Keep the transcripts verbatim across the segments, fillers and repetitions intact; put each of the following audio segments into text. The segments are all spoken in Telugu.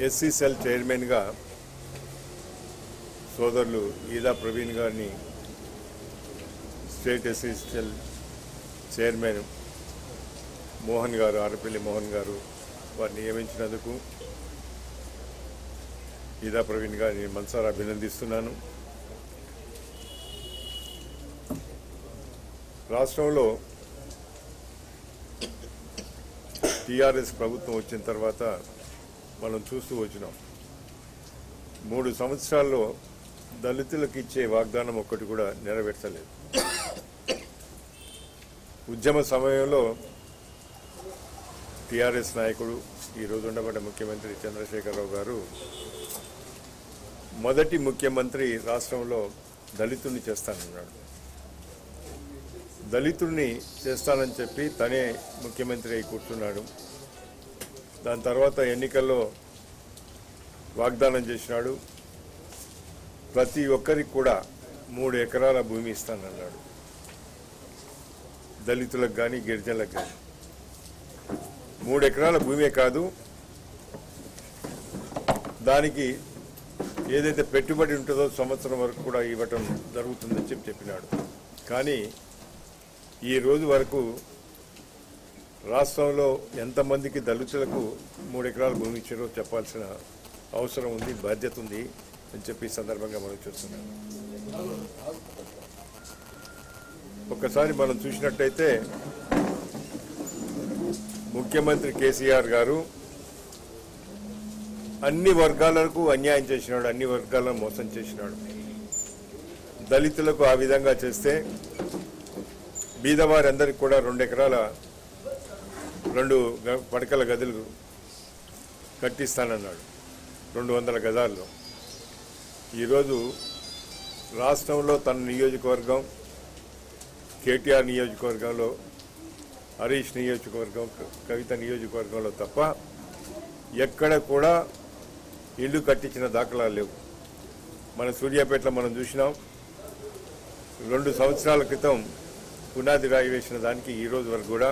ఎస్సీ సెల్ చైర్మన్గా సోదరులు ఈదా ప్రవీణ్ గారిని state SC cell chairman Mohan గారు ఆరపల్లి మోహన్ గారు వారిని నియమించినందుకు ఈదా ప్రవీణ్ గారిని మనసారా అభినందిస్తున్నాను. రాష్ట్రంలో టీఆర్ఎస్ ప్రభుత్వం వచ్చిన తర్వాత మనం చూస్తూ వచ్చినాం. మూడు సంవత్సరాల్లో దళితులకు ఇచ్చే వాగ్దానం ఒక్కటి కూడా నెరవేర్చలేదు. ఉద్యమ సమయంలో టీఆర్ఎస్ నాయకుడు ఈరోజు ఉండబడ్డ ముఖ్యమంత్రి చంద్రశేఖరరావు గారు మొదటి ముఖ్యమంత్రి రాష్ట్రంలో దళితుడిని చేస్తానన్నాడు. దళితుడిని చేస్తానని చెప్పి తనే ముఖ్యమంత్రి అయి కూర్చున్నాడు. దాని తర్వాత ఎన్నికల్లో వాగ్దానం చేసినాడు. ప్రతి ఒక్కరికి కూడా మూడు ఎకరాల భూమి ఇస్తానన్నాడు. దళితులకు కానీ గిరిజనులకు కానీ మూడు ఎకరాల భూమే కాదు, దానికి ఏదైతే పెట్టుబడి ఉంటుందో సంవత్సరం వరకు కూడా ఇవ్వటం జరుగుతుందని చెప్పి చెప్పినాడు. కానీ ఈ రోజు వరకు రాష్ట్రంలో ఎంతమందికి దళితులకు మూడు ఎకరాల భూమి ఇచ్చారో చెప్పాల్సిన అవసరం ఉంది, బాధ్యత ఉంది అని చెప్పి సందర్భంగా మనం చూస్తున్నాం. ఒక్కసారి మనం చూసినట్టయితే ముఖ్యమంత్రి కేసీఆర్ గారు అన్ని వర్గాలకు అన్యాయం చేసినాడు, అన్ని వర్గాలను మోసం చేసినాడు. దళితులకు ఆ విధంగా చేస్తే బీదవారందరికీ కూడా రెండు ఎకరాల రెండు పడకల గదులు కట్టిస్తానన్నాడు, రెండు వందల గజాల్లో. ఈరోజు రాష్ట్రంలో తన నియోజకవర్గం కేటీఆర్ నియోజకవర్గంలో, హరీష్ నియోజకవర్గం, కవిత నియోజకవర్గంలో తప్ప ఎక్కడ కూడా ఇల్లు కట్టించిన దాఖలాలు లేవు. మన సూర్యాపేటలో మనం చూసినాం. రెండు సంవత్సరాల క్రితం పునాది రాయి వేసిన దానికి ఈ రోజు వరకు కూడా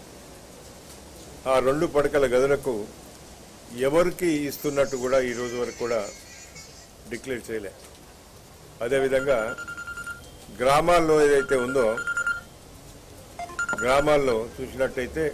ఆ రెండు పడకల గదులకు ఎవరికి ఇస్తున్నట్టు కూడా ఈ రోజు వరకు కూడా డిక్లేర్ చేయలే. అదేవిధంగా గ్రామాల్లో ఏదైతే ఉందో, గ్రామాల్లో చూసినట్టయితే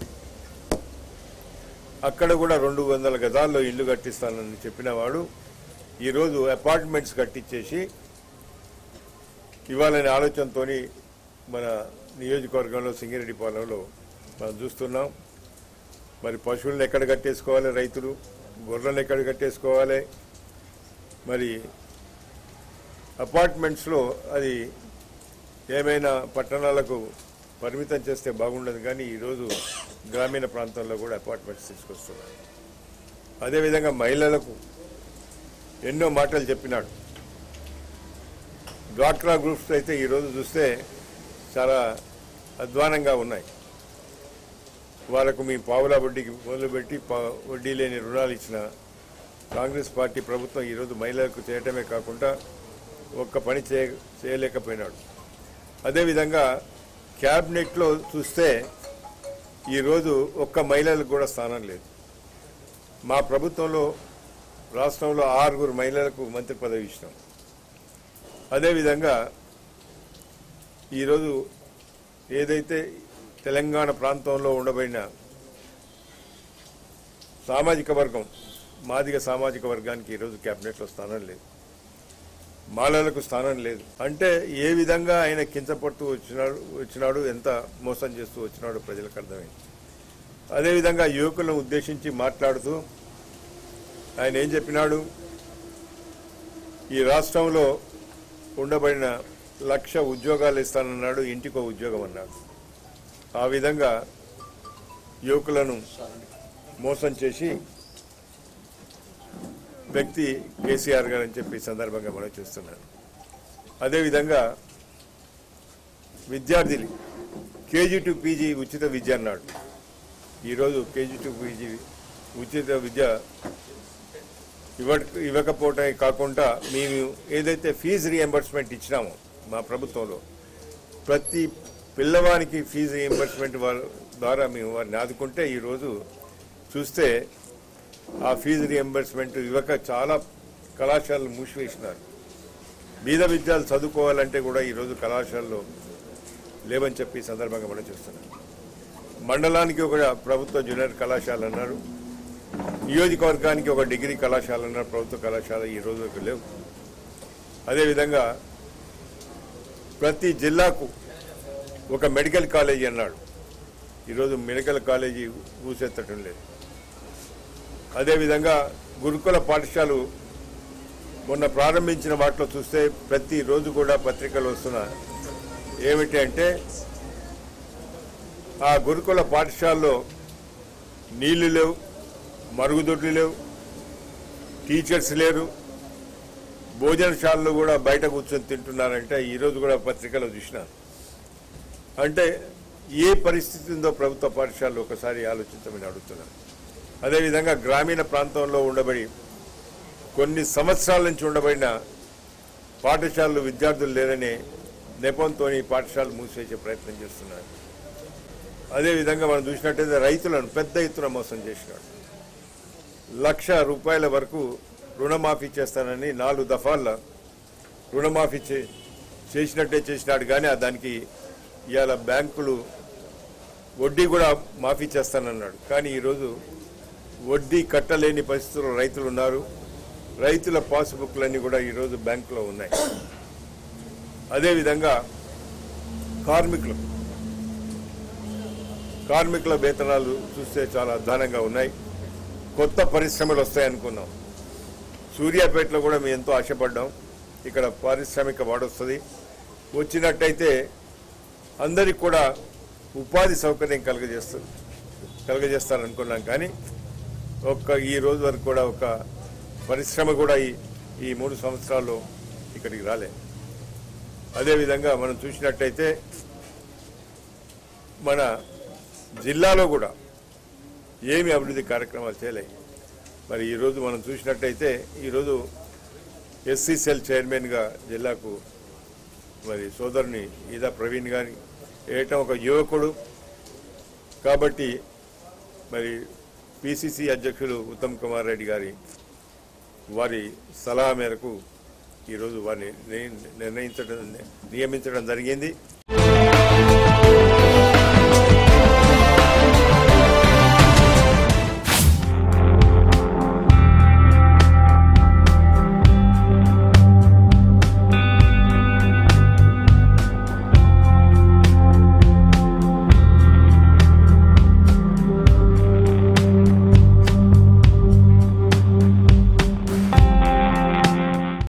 అక్కడ కూడా రెండు వందల గజాల్లో ఇల్లు కట్టిస్తానని చెప్పిన వాడు ఈరోజు అపార్ట్మెంట్స్ కట్టించేసి ఇవ్వాలనే ఆలోచనతో మన నియోజకవర్గంలో సింగిరెడ్డిపాలెంలో మనం చూస్తున్నాం. మరి పశువులను ఎక్కడ కట్టేసుకోవాలి, రైతులు గొర్రెలను ఎక్కడ కట్టేసుకోవాలి, మరి అపార్ట్మెంట్స్లో అది ఏమైనా పట్టణాలకు పరిమితం చేస్తే బాగుండదు. కానీ ఈరోజు గ్రామీణ ప్రాంతాల్లో కూడా అపార్ట్మెంట్స్ తీసుకొస్తున్నారు. అదేవిధంగా మహిళలకు ఎన్నో మాటలు చెప్పినాడు. డ్వాక్రా గ్రూప్స్ అయితే ఈరోజు చూస్తే చాలా అధ్వానంగా ఉన్నాయి. వాళ్ళకు మీ పావులా వడ్డీకి మొదలుపెట్టి వడ్డీ లేని రుణాలు ఇచ్చిన కాంగ్రెస్ పార్టీ ప్రభుత్వం ఈరోజు మహిళలకు చేయటమే కాకుండా ఒక్క పని చేయ చేయలేకపోయినాడు. అదేవిధంగా క్యాబినెట్లో చూస్తే ఈరోజు ఒక్క మహిళలకు కూడా స్థానం లేదు. మా ప్రభుత్వంలో రాష్ట్రంలో ఆరుగురు మహిళలకు మంత్రి పదవి ఇచ్చినాం. అదేవిధంగా ఈరోజు ఏదైతే తెలంగాణ ప్రాంతంలో ఉండబడిన సామాజిక వర్గం, మాదిగ సామాజిక వర్గానికి ఈరోజు క్యాబినెట్లో స్థానం లేదు, మాలలకు స్థానం లేదు. అంటే ఏ విధంగా ఆయన కించపడుతూ వచ్చినాడు వచ్చినాడు ఎంత మోసం చేస్తూ వచ్చినాడు ప్రజలకు అర్థమైంది. అదేవిధంగా యువకులను ఉద్దేశించి మాట్లాడుతూ ఆయన ఏం చెప్పినాడు, ఈ రాష్ట్రంలో ఉండబడిన లక్ష ఉద్యోగాలు ఇస్తానన్నాడు, ఇంటికో ఉద్యోగం అన్నాడు. ఆ విధంగా యువకులను మోసం చేసి వ్యక్తి కేసీఆర్ గారు అని చెప్పి సందర్భంగా మనం చూస్తున్నాను. అదేవిధంగా విద్యార్థులు కేజీ టు పీజీ ఉచిత విద్య అన్నాడు. ఈరోజు కేజీ టు పీజీ ఉచిత విద్య ఇవ్వ ఇవ్వకపోవటమే కాకుండా మేము ఏదైతే ఫీజు రీఎంబర్స్మెంట్ ఇచ్చినామో మా ప్రభుత్వంలో, ప్రతి పిల్లవానికి ఫీజు రీఎంబర్స్మెంట్ ద్వారా మేము వారిని ఆదుకుంటే ఈరోజు చూస్తే ఆ ఫీజు రియంబర్స్మెంట్ ఇవ్వక చాలా కళాశాలలు మూసివేసినారు. బీద విద్యాలు చదువుకోవాలంటే కూడా ఈరోజు కళాశాలలో లేవని చెప్పి సందర్భంగా మనం చూస్తున్నాం. మండలానికి ఒక ప్రభుత్వ జూనియర్ కళాశాల అన్నారు, నియోజకవర్గానికి ఒక డిగ్రీ కళాశాల అన్నారు. ప్రభుత్వ కళాశాల ఈ రోజు లేవు. అదేవిధంగా ప్రతి జిల్లాకు ఒక మెడికల్ కాలేజీ అన్నాడు. ఈరోజు మెడికల్ కాలేజీ ఊసెత్తటం లేదు. అదేవిధంగా గురుకుల పాఠశాలలు మొన్న ప్రారంభించిన వాటిలో చూస్తే ప్రతిరోజు కూడా పత్రికలు వస్తున్న ఏమిటి అంటే ఆ గురుకుల పాఠశాలలో నీళ్లు లేవు, మరుగుదొడ్లు లేవు, టీచర్స్ లేరు, భోజనశాలలు కూడా బయట కూర్చొని తింటున్నారంటే ఈరోజు కూడా పత్రికలో చూసినారు. అంటే ఏ పరిస్థితి ఉందో ప్రభుత్వ పాఠశాలలో ఒకసారి ఆలోచించమని అడుగుతున్నారు. అదేవిధంగా గ్రామీణ ప్రాంతంలో ఉండబడి కొన్ని సంవత్సరాల నుంచి ఉండబడిన పాఠశాలలు విద్యార్థులు లేరనే నెపంతో పాఠశాలలు మూసివేసే ప్రయత్నం చేస్తున్నారు. అదేవిధంగా మనం చూసినట్టయితే రైతులను పెద్ద ఎత్తున మోసం చేసినాడు. లక్ష రూపాయల వరకు రుణమాఫీ చేస్తానని నాలుగు దఫాల రుణమాఫీ చేసినట్టే చేసినాడు. కానీ దానికి ఇవాళ బ్యాంకులు వడ్డీ కూడా మాఫీ చేస్తానన్నాడు. కానీ ఈరోజు వడ్డీ కట్టలేని పరిస్థితుల్లో రైతులు ఉన్నారు. రైతుల పాస్బుక్లన్నీ కూడా ఈరోజు బ్యాంకులో ఉన్నాయి. అదేవిధంగా కార్మికులు కార్మికుల వేతనాలు చూస్తే చాలా అధ్వానంగా ఉన్నాయి. కొత్త పరిశ్రమలు వస్తాయనుకున్నాం. సూర్యాపేటలో కూడా మేము ఎంతో ఆశపడ్డాం. ఇక్కడ పారిశ్రామిక వాడొస్తుంది, వచ్చినట్టయితే అందరికి కూడా ఉపాధి సౌకర్యం కలుగజేస్తుంది కలుగజేస్తారనుకున్నాం. కానీ ఒక్క ఈ రోజు వరకు కూడా ఒక పరిశ్రమ కూడా ఈ ఈ మూడు సంవత్సరాల్లో ఇక్కడికి రాలే. అదేవిధంగా మనం చూసినట్టయితే మన జిల్లాలో కూడా ఏమి అభివృద్ధి కార్యక్రమాలు చేయలేదు. మరి ఈరోజు మనం చూసినట్టయితే ఈరోజు ఎస్సీ సెల్ చైర్మన్గా జిల్లాకు మరి సోదరుని ఈదా ప్రవీణ్ గారిని వేయటం ఒక యువకుడు కాబట్టి మరి పిసిసి అధ్యక్షులు ఉత్తమ్ కుమార్ రెడ్డి గారి వారి సలహా మేరకు ఈరోజు వారిని నిర్ణయించడం నియమించడం జరిగింది.